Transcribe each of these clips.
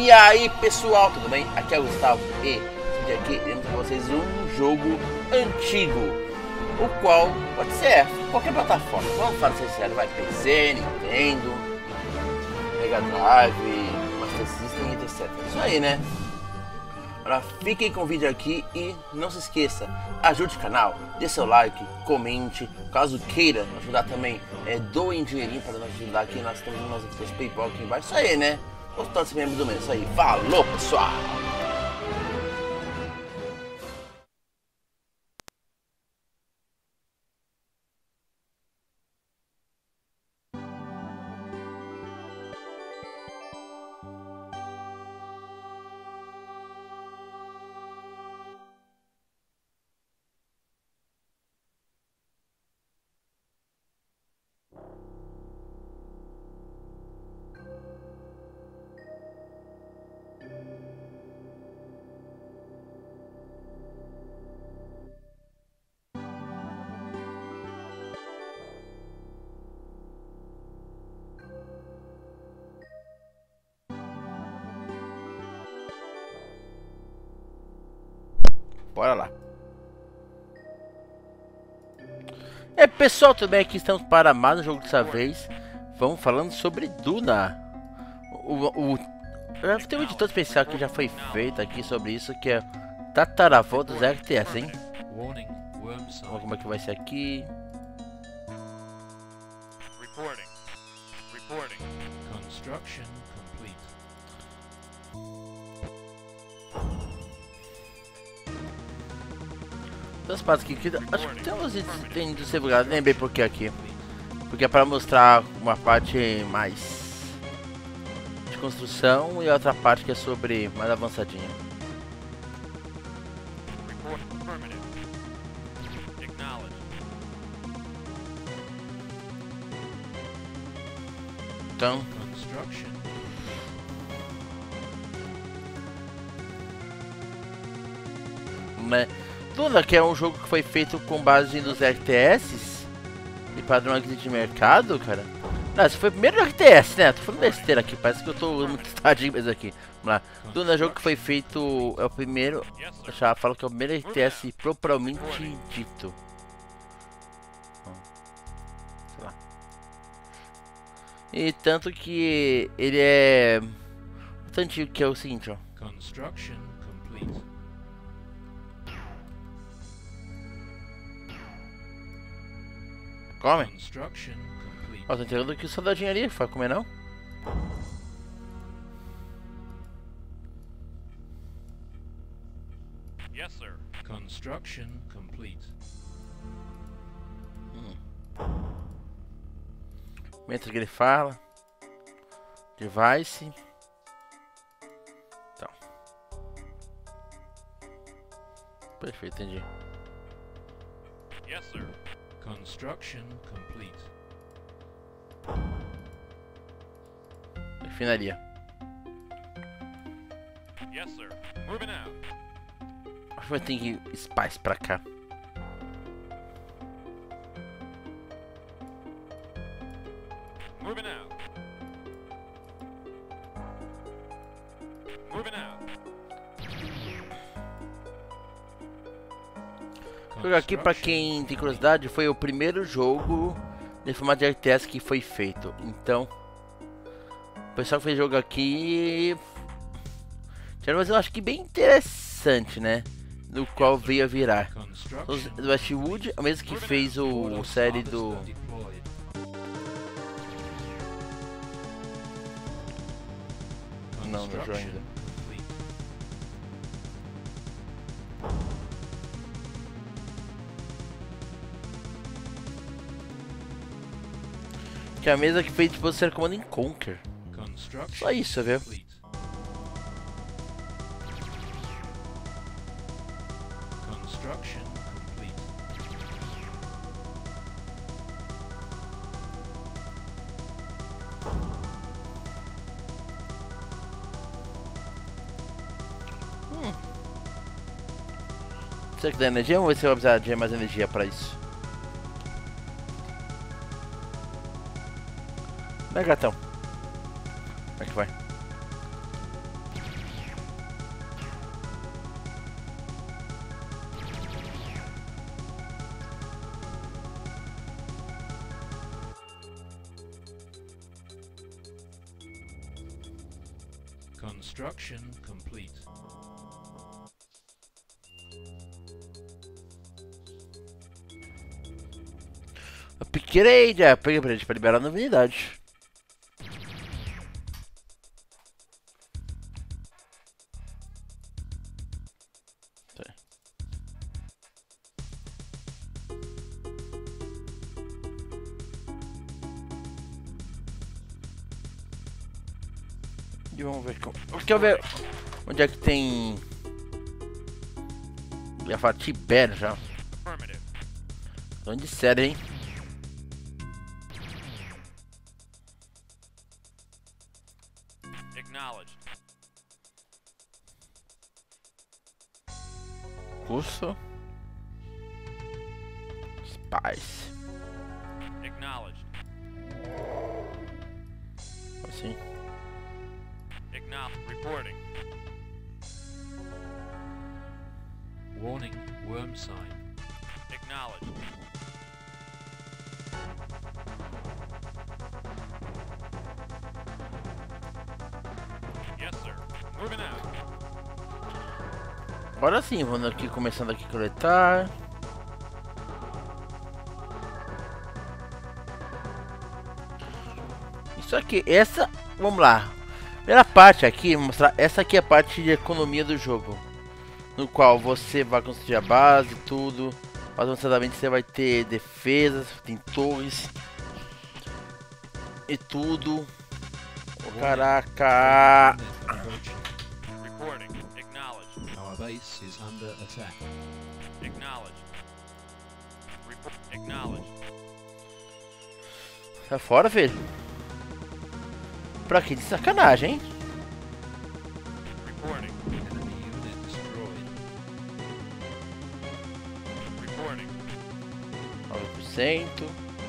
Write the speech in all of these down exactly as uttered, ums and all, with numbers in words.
E aí pessoal, tudo bem? Aqui é o Gustavo e hoje aqui temos para vocês um jogo antigo, o qual pode ser qualquer plataforma. Vamos falar sincero, vai P C, Nintendo, Mega Drive, Master System, etcétera. Isso aí, né? Agora fiquem com o vídeo aqui e não se esqueça, ajude o canal, dê seu like, comente, caso queira ajudar também, é, doem dinheirinho para nos ajudar aqui, nós temos umas nosso PayPal aqui embaixo, isso aí, né? Gostou desse membro do mês, isso aí, falou pessoal! Bora lá. É pessoal, tudo bem? Aqui estamos para mais um jogo dessa vez. Vamos falando sobre Duna. O, o, já tem um editor especial que já foi feito aqui sobre isso, que é Tataravô dos R T S, hein? Vamos ver como é que vai ser aqui. Reporting. Reporting. Construction complete. As partes aqui, que acho que tem uns itens do servidor, lembrei porque aqui. Porque é para mostrar uma parte mais de construção e outra parte que é sobre mais avançadinha. Então, né? Duna, que é um jogo que foi feito com base nos R T S e padrão aqui de mercado, cara. Não, esse foi o primeiro R T S, né? Tô falando besteira aqui, parece que eu tô muito tadinho mesmo aqui. Vamos lá. Duna é um jogo que foi feito, é o primeiro, eu já falo que é o primeiro R T S propriamente dito. Sei lá. E tanto que ele é muito antigo, que é o seguinte, ó. Construction complete. Come. Ó, tô entregando aqui o soldadinho ali, vai comer não? Yes, sir. Construction complete. Hum. Momento que ele fala. Device. Então. Perfeito, entendi. Yes, sir. Construction complete. Refinaria. Yes, sir. Moving out. Acho que vai ter que ir spice pra cá. Moving out. Moving out. O jogo aqui, pra quem tem curiosidade, foi o primeiro jogo de formato de R T S que foi feito. Então, o pessoal que fez jogo aqui tinha uma, eu acho que bem interessante, né? Do qual veio a virar. O Westwood é o mesmo que fez o, o série do... Não, não jogo ainda. Que é a mesa que fez tipo ser comando em Conquer. Só isso, viu? Hum. Será que dá energia? Vamos ver se eu vou precisar de mais energia para isso. Né, gatão? Como é que vai? Construction complete. Upgrade, é, peguei pra gente pra liberar a novidade. E vamos ver como. Quer ver onde é que tem. Eu ia falar Tibério já. Onde sério, hein? Curso Spice. Assim. Reporting. Warning, worm sign. Acknowledged. Yes, sir. Moving out. Agora sim, vamos aqui começando aqui a coletar. Isso aqui, essa, vamos lá. Primeira parte aqui, mostrar, essa aqui é a parte de economia do jogo, no qual você vai construir a base, tudo. Mas avançadamente você vai ter defesas, tem torres e tudo. Oh, caraca! Our base is under attack. Acknowledged. Acknowledged. Sai fora, velho. Pra que de sacanagem, hein? Reporting. Enemy unit destroyed. Reporting. nove por cento.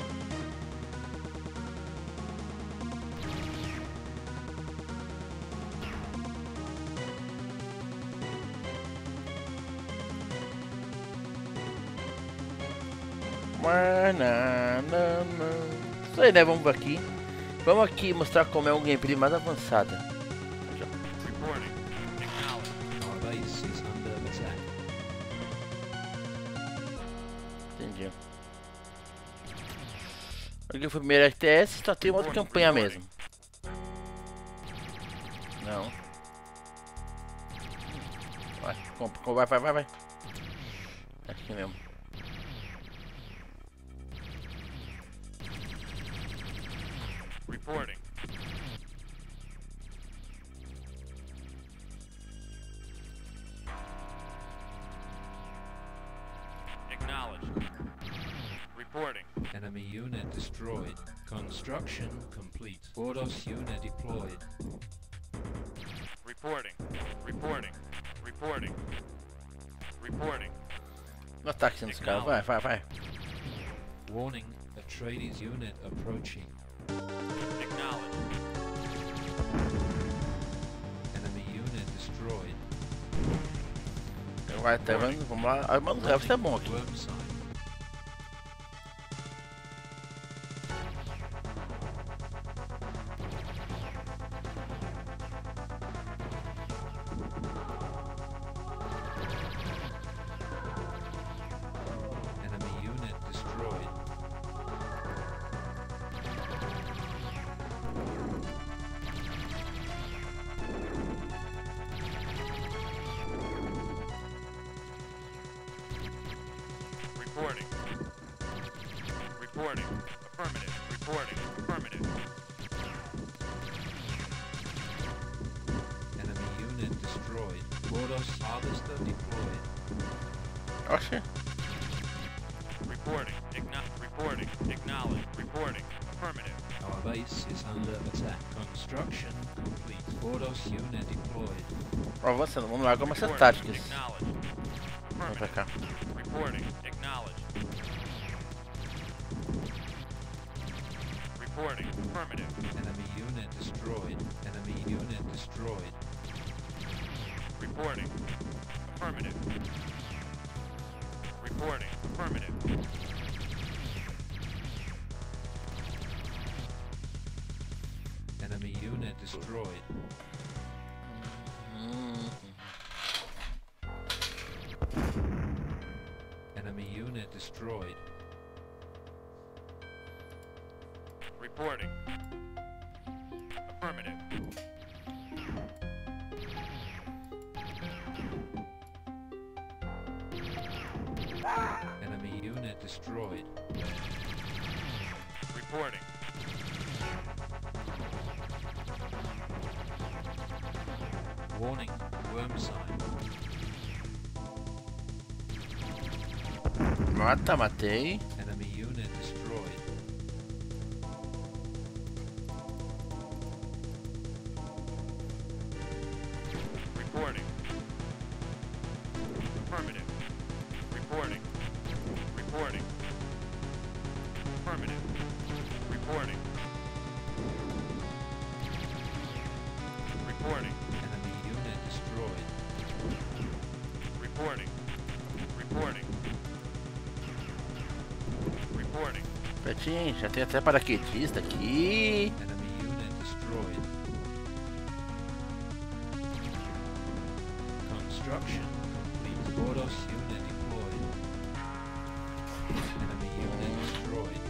Isso aí, né? Vamos aqui. Vamos aqui mostrar como é um gameplay mais avançado. Entendi. Aqui foi o primeiro R T S, só tem uma outra campanha mesmo. Não. Vai, compra, vai, vai, vai, vai. Aqui mesmo. Reporting. Acknowledged. Reporting. Enemy unit destroyed. Construction complete. Ordos unit deployed. Reporting. Reporting. Reporting. Reporting. No ataque nos caras, vai, vai, vai. Warning, Atreides unit approaching. Acknowledged. Enemy unit destroyed. Vai, tá vendo? Vamos lá. A arma do Revo é bom aqui. Enemy unit destroyed. Reporting. Reporting. Affirmative. Reporting. Affirmative. Enemy unit destroyed. Ordos harvester deployed. Oxi. Reporting. Igno- reporting. Acknowledged. Reporting. Affirmative. Our base is under attack. Construction complete. Ordos unit deployed. Avançando, vamos lá, algumas táticas. Acknowledged. Vamos pra cá. Reporting. Acknowledged. Reporting. Affirmative. Enemy unit destroyed. Enemy unit destroyed. Reporting. Affirmative. Reporting. Affirmative. Enemy unit destroyed. unit destroyed. Reporting. Affirmative. Enemy unit destroyed. Reporting. Warning, worm sign. Mata, matei. Enemy unit destroyed. Reporting. Affirmative. Reporting. Reporting. Affirmative. Reporting. Reporting. Enemy unit destroyed. Reporting. Reporting. Reporting. Pertinho, já tem até paraquedista aqui. Enemy unit destroyed. Construction complete. Boros unit deployed. Enemy unit destroyed.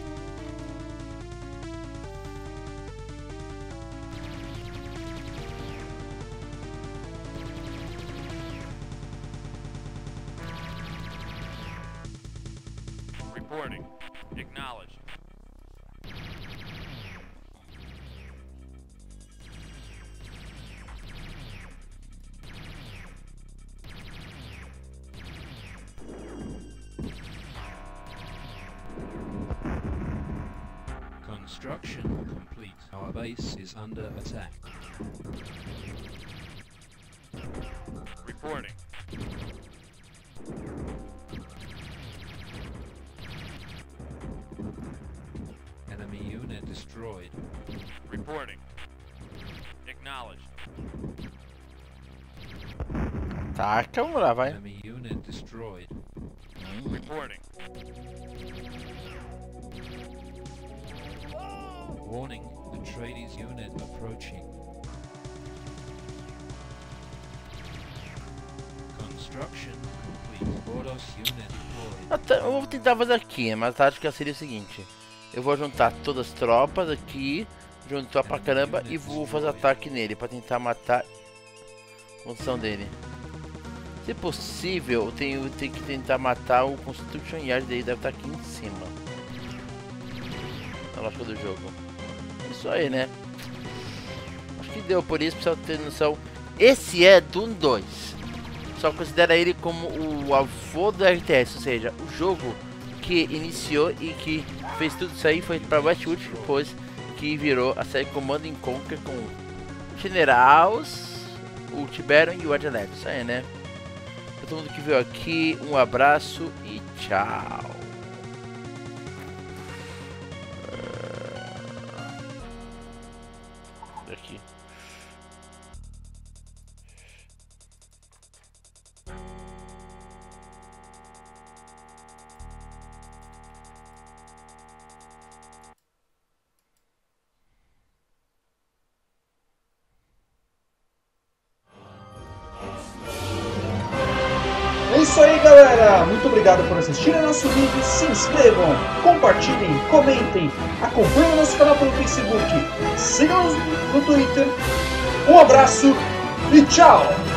Reporting. Acknowledged. Construction complete. Our base is under attack. Reporting. Enemy unit destroyed. Reporting. Acknowledged. Taca, vamos lá, vai. Enemy unit destroyed. Reporting. Warning, Atreides unit approaching. Construction complete. Boros unit deployed. Até- Eu vou tentar fazer aqui, mas a tática seria o seguinte. Eu vou juntar todas as tropas aqui, juntar pra caramba e vou fazer ataque nele pra tentar matar a função dele. Se possível, eu tenho, eu tenho que tentar matar o Construction Yard dele, deve estar aqui em cima. Na lógica do jogo. Isso aí, né? Acho que deu, por isso precisa ter noção. Esse é Dune dois. Só considera ele como o avô do R T S, ou seja, o jogo que iniciou e que fez tudo isso aí foi para Westwood, depois que virou a série Command and Conquer com o Generals, o Tiberon e o Adelaide. Isso aí, né? Pra todo mundo que viu aqui, um abraço e tchau. Aqui. É isso aí, galera! Muito obrigado por assistirem nosso vídeo. Se inscrevam, compartilhem, comentem, acompanhem nosso canal pelo Facebook, sigam-nos no Twitter. Um abraço e tchau!